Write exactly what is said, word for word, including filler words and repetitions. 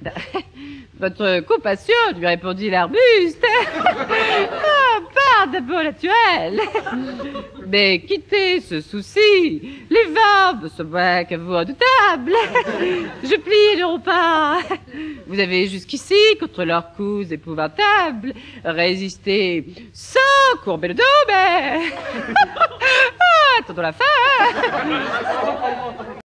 Votre compassion, lui répondit l'arbuste. Ah, part d'abord naturel. Mais quittez ce souci, les verbes sont moins qu'à vous redoutables. Je plie le repas. Vous avez jusqu'ici, contre leurs coups épouvantables, résisté sans courber le dos, mais... Ah, attendons la fin.